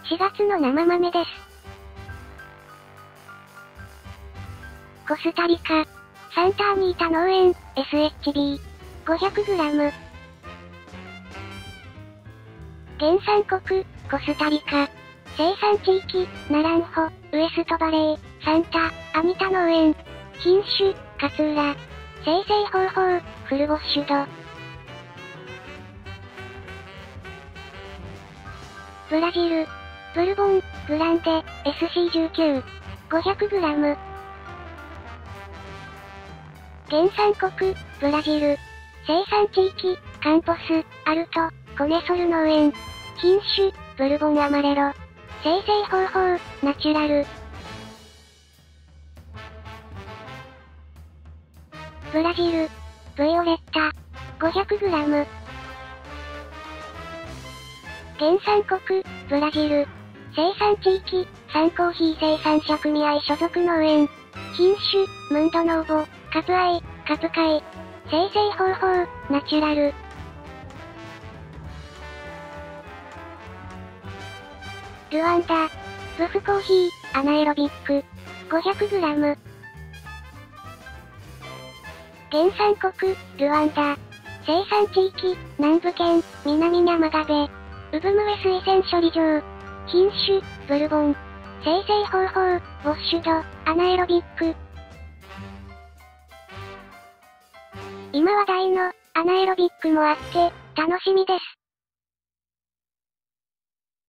4月の生豆です。コスタリカ、サンタアニータ農園、SHB、500g。原産国、コスタリカ。生産地域、ナランホ、ウエストバレー、サンタ、アニタ農園。品種、カツーラ。生成方法、フルボッシュド。ブラジル、ブルボン、グランデ、SC19、500g。原産国、ブラジル。生産地域、カンポス、アルト、コネソル農園。品種、ブルボンアマレロ。生成方法、ナチュラル。ブラジル、ブイオレッタ、500g。原産国、ブラジル。生産地域、サンコーヒー生産者組合所属農園。品種、ムンドノーボ、カプアイ、カプカイ。生成方法、ナチュラル。ルワンダ、ブフコーヒー、アナエロビック、500g。原産国、ルワンダ。生産地域、南部県、南ニャマガベ。ウブムエ水洗処理場。品種、ブルボン。生成方法、ボッシュド、アナエロビック。今話題の、アナエロビックもあって、楽しみです。